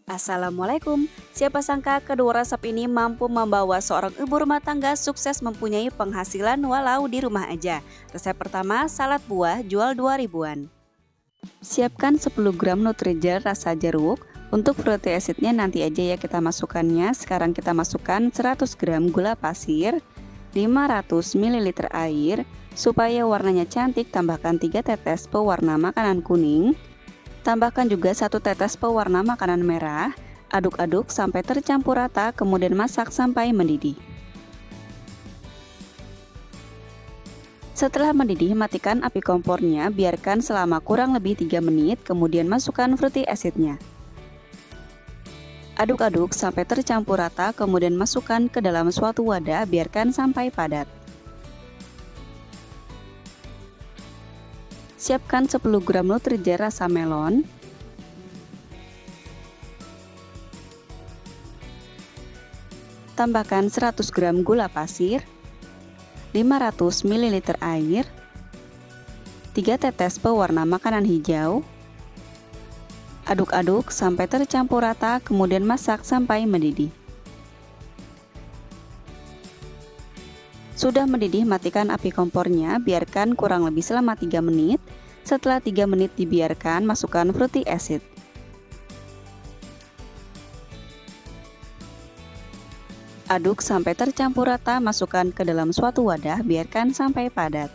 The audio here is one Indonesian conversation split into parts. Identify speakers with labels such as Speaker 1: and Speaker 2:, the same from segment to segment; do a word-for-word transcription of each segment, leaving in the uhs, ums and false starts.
Speaker 1: Assalamualaikum. Siapa sangka kedua resep ini mampu membawa seorang ibu rumah tangga sukses mempunyai penghasilan walau di rumah aja. Resep pertama, salad buah jual dua ribuan. Siapkan sepuluh gram Nutrijel rasa jeruk. Untuk fruity acidnya nanti aja ya kita masukkannya. Sekarang kita masukkan seratus gram gula pasir, lima ratus mililiter air. Supaya warnanya cantik, tambahkan tiga tetes pewarna makanan kuning. Tambahkan juga satu tetes pewarna makanan merah. Aduk-aduk sampai tercampur rata, kemudian masak sampai mendidih. Setelah mendidih, matikan api kompornya, biarkan selama kurang lebih tiga menit, kemudian masukkan fruity acidnya. Aduk-aduk sampai tercampur rata, kemudian masukkan ke dalam suatu wadah, biarkan sampai padat. Siapkan sepuluh gram Nutrijel rasa melon. Tambahkan seratus gram gula pasir, lima ratus mililiter air, tiga tetes pewarna makanan hijau. Aduk-aduk sampai tercampur rata, kemudian masak sampai mendidih. Sudah mendidih, matikan api kompornya, biarkan kurang lebih selama tiga menit. Setelah tiga menit dibiarkan, masukkan fruity acid. Aduk sampai tercampur rata, masukkan ke dalam suatu wadah, biarkan sampai padat.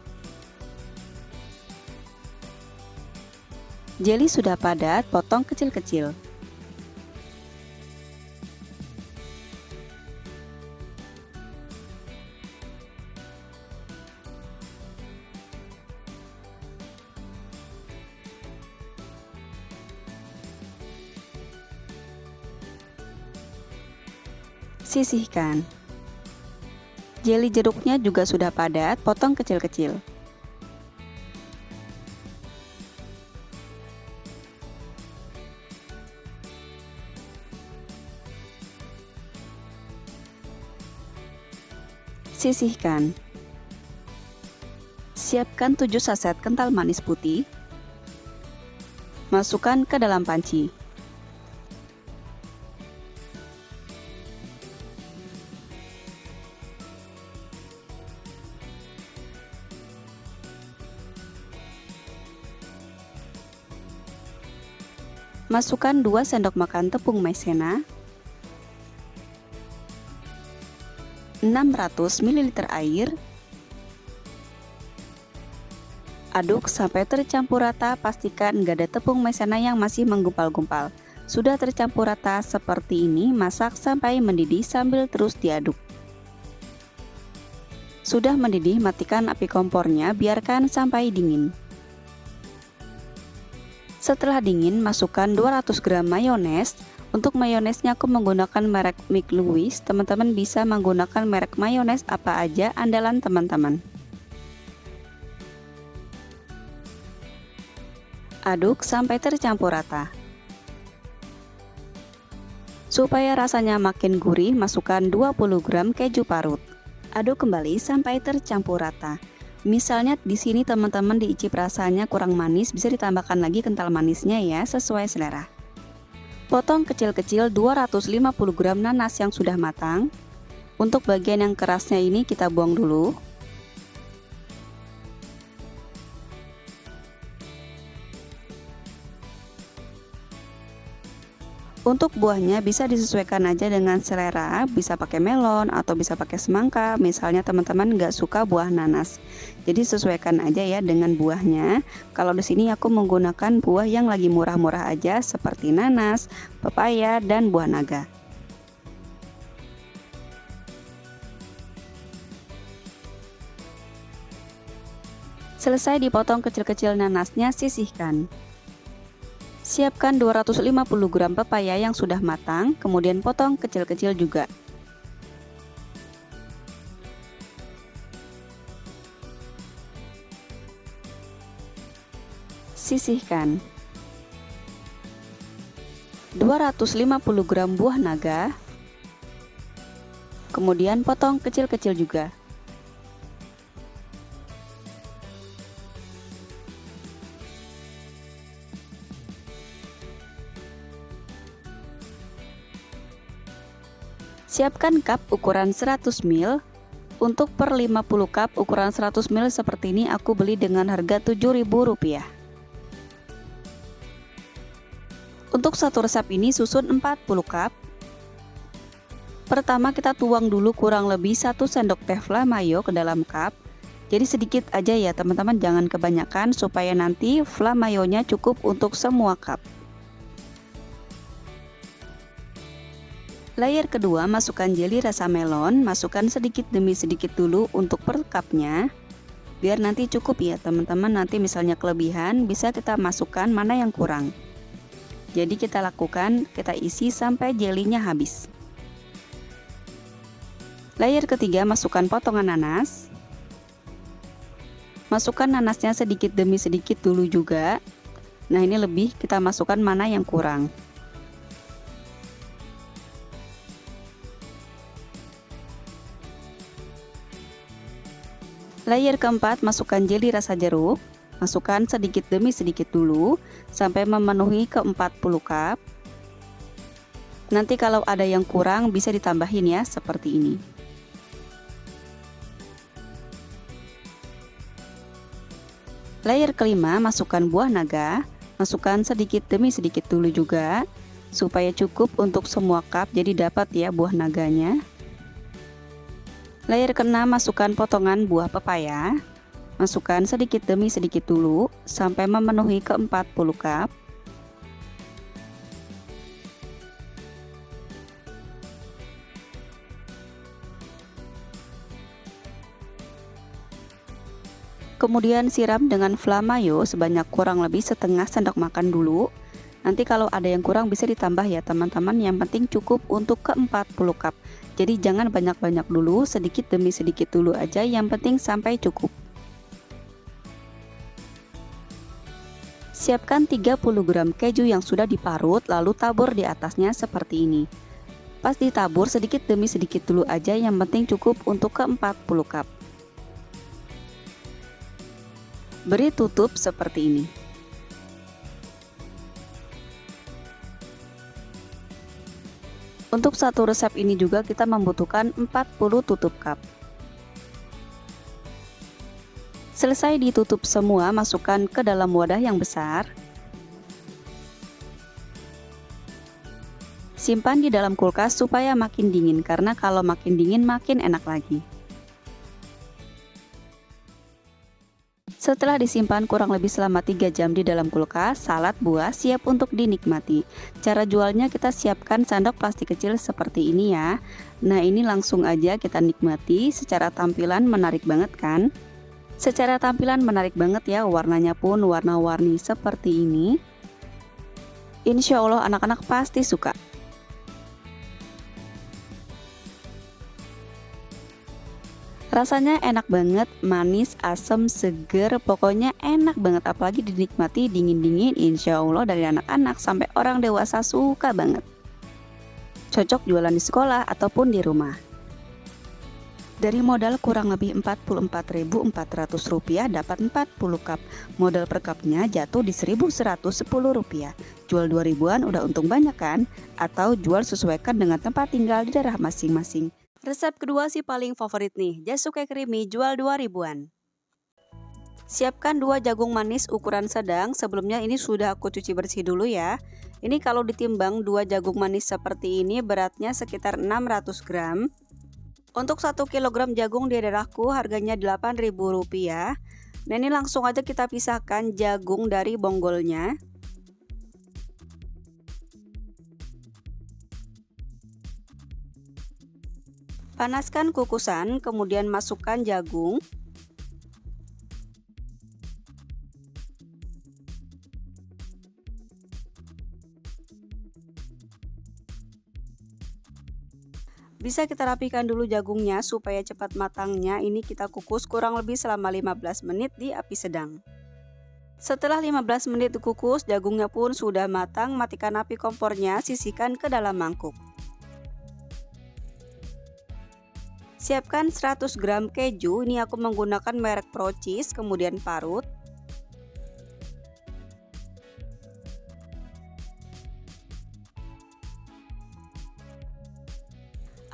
Speaker 1: Jeli sudah padat, potong kecil-kecil. Sisihkan. Jeli jeruknya juga sudah padat, potong kecil-kecil. Sisihkan. Siapkan tujuh saset kental manis putih. Masukkan ke dalam panci. Masukkan dua sendok makan tepung maizena, enam ratus mililiter air. Aduk sampai tercampur rata, pastikan nggak ada tepung maizena yang masih menggumpal-gumpal. Sudah tercampur rata seperti ini, masak sampai mendidih sambil terus diaduk. Sudah mendidih, matikan api kompornya, biarkan sampai dingin. Setelah dingin, masukkan dua ratus gram mayones. Untuk mayonesnya aku menggunakan merek Mike Louis. Teman-teman bisa menggunakan merek mayones apa aja andalan teman-teman. Aduk sampai tercampur rata. Supaya rasanya makin gurih, masukkan dua puluh gram keju parut. Aduk kembali sampai tercampur rata. Misalnya di sini teman-teman diicip rasanya kurang manis, bisa ditambahkan lagi kental manisnya ya, sesuai selera. Potong kecil-kecil dua ratus lima puluh gram nanas yang sudah matang. Untuk bagian yang kerasnya ini kita buang dulu. Untuk buahnya bisa disesuaikan aja dengan selera, bisa pakai melon atau bisa pakai semangka. Misalnya teman-teman nggak suka buah nanas, jadi sesuaikan aja ya dengan buahnya. Kalau di sini aku menggunakan buah yang lagi murah-murah aja, seperti nanas, pepaya, dan buah naga. Selesai dipotong kecil-kecil nanasnya, sisihkan. Siapkan dua ratus lima puluh gram pepaya yang sudah matang, kemudian potong kecil-kecil juga. Sisihkan. dua ratus lima puluh gram buah naga, kemudian potong kecil-kecil juga. Siapkan cup ukuran seratus mililiter. Untuk per lima puluh cup ukuran seratus mililiter seperti ini aku beli dengan harga tujuh ribu rupiah. Untuk satu resep ini susun empat puluh cup. Pertama kita tuang dulu kurang lebih satu sendok teh flamayo ke dalam cup. Jadi sedikit aja ya teman-teman, jangan kebanyakan supaya nanti flamayonya cukup untuk semua cup. Layer kedua, masukkan jelly rasa melon, masukkan sedikit demi sedikit dulu untuk per cupnya. Biar nanti cukup ya teman-teman, nanti misalnya kelebihan bisa kita masukkan mana yang kurang. Jadi kita lakukan, kita isi sampai jelinya habis. Layer ketiga, masukkan potongan nanas. Masukkan nanasnya sedikit demi sedikit dulu juga. Nah ini lebih, kita masukkan mana yang kurang. Layer keempat, masukkan jelly rasa jeruk. Masukkan sedikit demi sedikit dulu sampai memenuhi ke empat puluh cup. Nanti kalau ada yang kurang bisa ditambahin ya, seperti ini. Layer kelima, masukkan buah naga. Masukkan sedikit demi sedikit dulu juga supaya cukup untuk semua cup, jadi dapat ya buah naganya. Layer keenam, masukkan potongan buah pepaya. Masukkan sedikit demi sedikit dulu sampai memenuhi ke empat puluh cup. Kemudian siram dengan flamayo sebanyak kurang lebih setengah sendok makan dulu. Nanti kalau ada yang kurang bisa ditambah ya teman-teman, yang penting cukup untuk ke empat puluh cup. Jadi jangan banyak-banyak dulu, sedikit demi sedikit dulu aja, yang penting sampai cukup. Siapkan tiga puluh gram keju yang sudah diparut, lalu tabur di atasnya seperti ini. Pas ditabur sedikit demi sedikit dulu aja, yang penting cukup untuk ke empat puluh cup. Beri tutup seperti ini. Untuk satu resep ini juga kita membutuhkan empat puluh tutup cup. Selesai ditutup semua, masukkan ke dalam wadah yang besar. Simpan di dalam kulkas supaya makin dingin, karena kalau makin dingin makin enak lagi. Setelah disimpan kurang lebih selama tiga jam di dalam kulkas, salad buah siap untuk dinikmati. Cara jualnya kita siapkan sendok plastik kecil seperti ini ya. Nah ini langsung aja kita nikmati, secara tampilan menarik banget kan? Secara tampilan menarik banget ya, warnanya pun warna-warni seperti ini. Insya Allah anak-anak pasti suka. Rasanya enak banget, manis, asam, seger, pokoknya enak banget, apalagi dinikmati dingin-dingin. Insya Allah dari anak-anak sampai orang dewasa suka banget. Cocok jualan di sekolah ataupun di rumah. Dari modal kurang lebih empat puluh empat ribu empat ratus rupiah dapat empat puluh cup. Modal per cupnya jatuh di seribu seratus sepuluh rupiah. Jual dua ribuan udah untung banyak kan? Atau jual sesuaikan dengan tempat tinggal di daerah masing-masing. Resep kedua sih paling favorit nih, jasuke creamy jual dua ribuan. Siapkan dua jagung manis ukuran sedang, sebelumnya ini sudah aku cuci bersih dulu ya. Ini kalau ditimbang dua jagung manis seperti ini beratnya sekitar enam ratus gram. Untuk satu kilogram jagung di daerahku harganya delapan ribu rupiah. Nah ini langsung aja kita pisahkan jagung dari bonggolnya. Panaskan kukusan, kemudian masukkan jagung. Bisa kita rapikan dulu jagungnya supaya cepat matangnya. Ini kita kukus kurang lebih selama lima belas menit di api sedang. Setelah lima belas menit dikukus, jagungnya pun sudah matang. Matikan api kompornya, sisihkan ke dalam mangkuk. Siapkan seratus gram keju, ini aku menggunakan merek Procis, kemudian parut.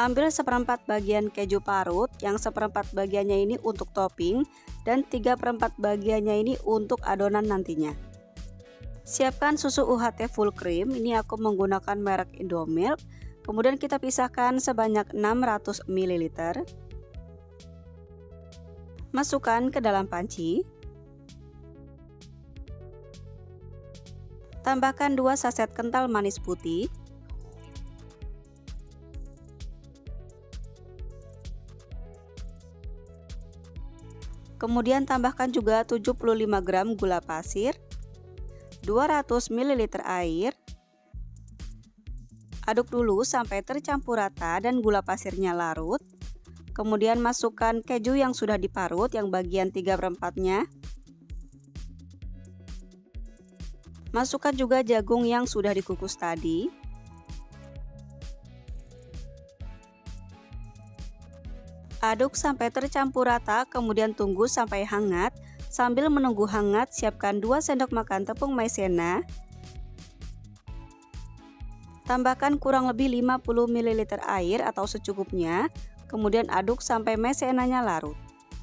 Speaker 1: Ambil seperempat bagian keju parut, yang seperempat bagiannya ini untuk topping dan tiga per empat bagiannya ini untuk adonan nantinya. Siapkan susu U H T full cream, ini aku menggunakan merek Indomilk. Kemudian kita pisahkan sebanyak enam ratus mililiter. Masukkan ke dalam panci. Tambahkan dua saset kental manis putih. Kemudian tambahkan juga tujuh puluh lima gram gula pasir, dua ratus mililiter air. Aduk dulu sampai tercampur rata dan gula pasirnya larut. Kemudian masukkan keju yang sudah diparut yang bagian tiga per empat-nya. Masukkan juga jagung yang sudah dikukus tadi. Aduk sampai tercampur rata, kemudian tunggu sampai hangat. Sambil menunggu hangat, siapkan dua sendok makan tepung maizena. Tambahkan kurang lebih lima puluh mililiter air atau secukupnya. Kemudian aduk sampai maizenanya larut.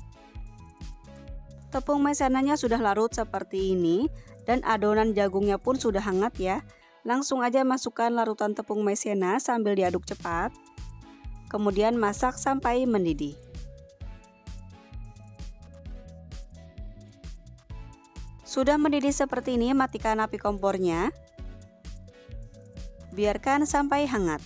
Speaker 1: Tepung maizenanya sudah larut seperti ini dan adonan jagungnya pun sudah hangat ya. Langsung aja masukkan larutan tepung maizena sambil diaduk cepat. Kemudian masak sampai mendidih. Sudah mendidih seperti ini, matikan api kompornya. Biarkan sampai hangat.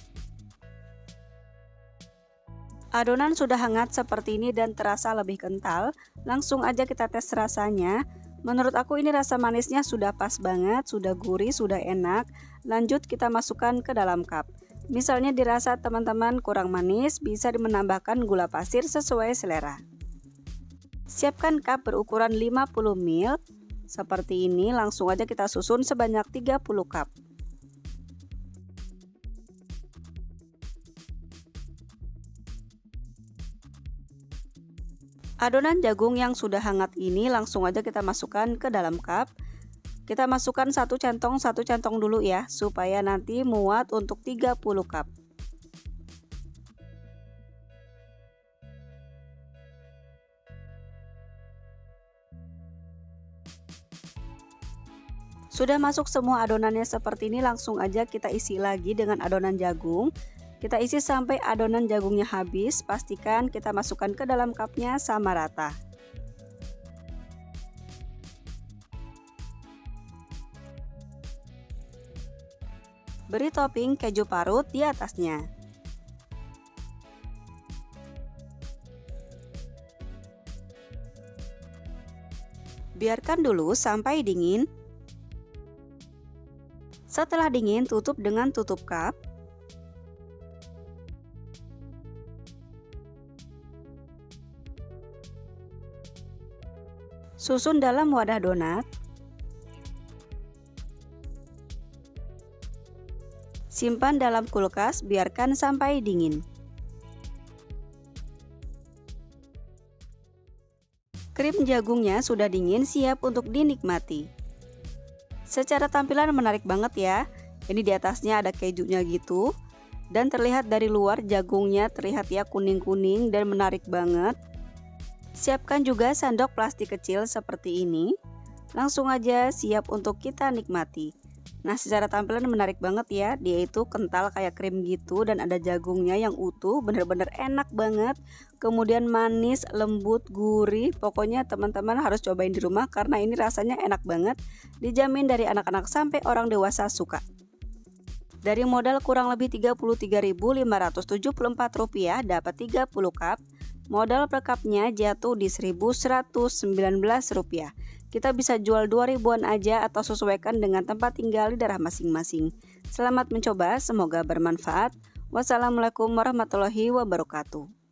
Speaker 1: Adonan sudah hangat seperti ini dan terasa lebih kental. Langsung aja kita tes rasanya. Menurut aku ini rasa manisnya sudah pas banget, sudah gurih, sudah enak. Lanjut kita masukkan ke dalam cup. Misalnya dirasa teman-teman kurang manis, bisa menambahkan gula pasir sesuai selera. Siapkan cup berukuran lima puluh mililiter. Seperti ini, langsung aja kita susun sebanyak tiga puluh cup. Adonan jagung yang sudah hangat ini langsung aja kita masukkan ke dalam cup. Kita masukkan satu centong satu centong dulu ya, supaya nanti muat untuk tiga puluh cup. Sudah masuk semua adonannya seperti ini, langsung aja kita isi lagi dengan adonan jagung. Kita isi sampai adonan jagungnya habis. Pastikan kita masukkan ke dalam cupnya sama rata. Beri topping keju parut di atasnya. Biarkan dulu sampai dingin. Setelah dingin, tutup dengan tutup cup. Susun dalam wadah donat. Simpan dalam kulkas, biarkan sampai dingin. Krim jagungnya sudah dingin, siap untuk dinikmati. Secara tampilan menarik banget ya. Ini di atasnya ada kejunya gitu. Dan terlihat dari luar jagungnya terlihat ya kuning-kuning dan menarik banget. Siapkan juga sendok plastik kecil seperti ini. Langsung aja siap untuk kita nikmati. Nah, secara tampilan menarik banget ya. Dia itu kental kayak krim gitu dan ada jagungnya yang utuh, bener-bener enak banget. Kemudian manis, lembut, gurih. Pokoknya teman-teman harus cobain di rumah karena ini rasanya enak banget. Dijamin dari anak-anak sampai orang dewasa suka. Dari modal kurang lebih tiga puluh tiga ribu lima ratus tujuh puluh empat rupiah dapat tiga puluh cup. Modal per cupnya jatuh di seribu seratus sembilan belas rupiah. Kita bisa jual dua ribuan aja atau sesuaikan dengan tempat tinggal di daerah masing-masing. Selamat mencoba, semoga bermanfaat. Wassalamualaikum warahmatullahi wabarakatuh.